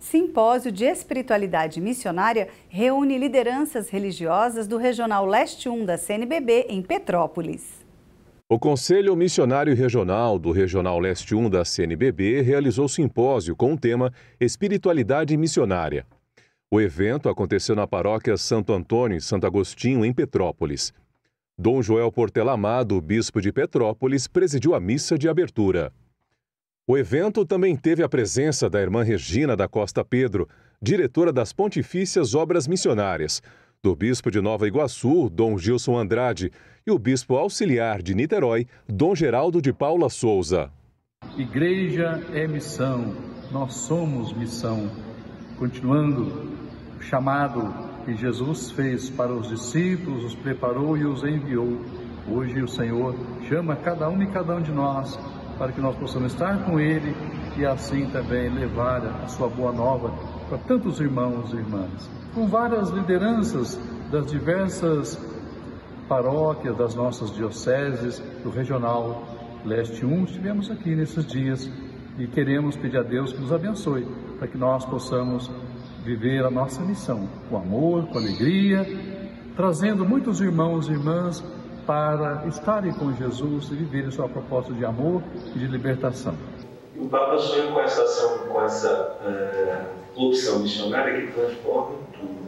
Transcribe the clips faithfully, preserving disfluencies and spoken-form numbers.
Simpósio de Espiritualidade Missionária reúne lideranças religiosas do Regional Leste um da C N B B em Petrópolis. O Conselho Missionário Regional do Regional Leste um da C N B B realizou simpósio com o tema Espiritualidade Missionária. O evento aconteceu na paróquia Santo Antônio e Santo Agostinho, em Petrópolis. Dom Joel Portela Amado, bispo de Petrópolis, presidiu a missa de abertura. O evento também teve a presença da irmã Regina da Costa Pedro, diretora das Pontifícias Obras Missionárias, do bispo de Nova Iguaçu, Dom Gilson Andrade, e o bispo auxiliar de Niterói, Dom Geraldo de Paula Souza. Igreja é missão, nós somos missão. Continuando o chamado que Jesus fez para os discípulos, os preparou e os enviou. Hoje o Senhor chama cada um e cada um de nós para que nós possamos estar com Ele e assim também levar a sua boa nova para tantos irmãos e irmãs. Com várias lideranças das diversas paróquias das nossas dioceses, do Regional Leste um, estivemos aqui nesses dias e queremos pedir a Deus que nos abençoe, para que nós possamos viver a nossa missão com amor, com alegria, trazendo muitos irmãos e irmãs para estarem com Jesus e viverem sua proposta de amor e de libertação. O Papa sonha com essa ação, com essa uh, opção missionária que transforma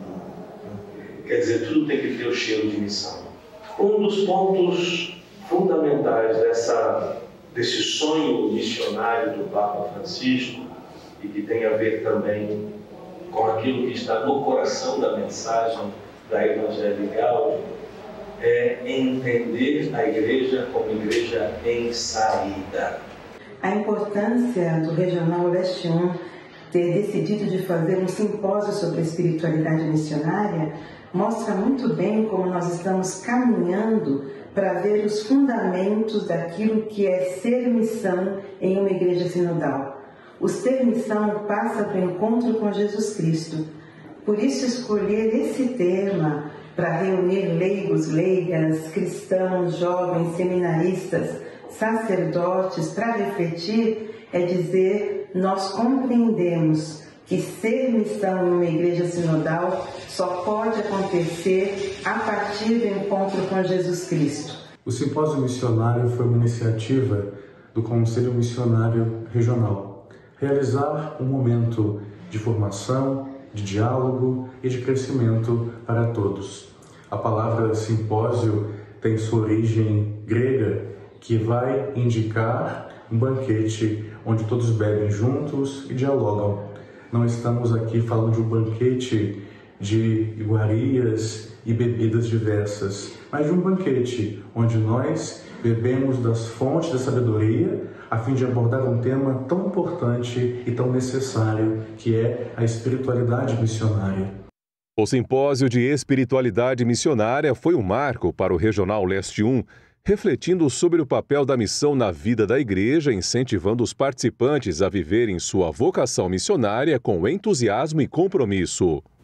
tudo. Quer dizer, tudo tem que ter o cheiro de missão. Um dos pontos fundamentais dessa, desse sonho missionário do Papa Francisco, e que tem a ver também com aquilo que está no coração da mensagem da Evangelii Gaudium, é entender a igreja como igreja em saída. A importância do Regional Leste um ter decidido de fazer um simpósio sobre a espiritualidade missionária mostra muito bem como nós estamos caminhando para ver os fundamentos daquilo que é ser missão em uma igreja sinodal. O ser missão passa para o encontro com Jesus Cristo. Por isso, escolher esse tema para reunir leigos, leigas, cristãos, jovens, seminaristas, sacerdotes, para refletir, é dizer, nós compreendemos que ser missão em uma igreja sinodal só pode acontecer a partir do encontro com Jesus Cristo. O simpósio missionário foi uma iniciativa do Conselho Missionário Regional. Realizar um momento de formação, de diálogo e de crescimento para todos. A palavra simpósio tem sua origem grega, que vai indicar um banquete onde todos bebem juntos e dialogam. Não estamos aqui falando de um banquete de iguarias e bebidas diversas, mas de um banquete onde nós bebemos das fontes da sabedoria a fim de abordar um tema tão importante e tão necessário que é a espiritualidade missionária. O Simpósio de Espiritualidade Missionária foi um marco para o Regional Leste um, refletindo sobre o papel da missão na vida da igreja, incentivando os participantes a viverem sua vocação missionária com entusiasmo e compromisso.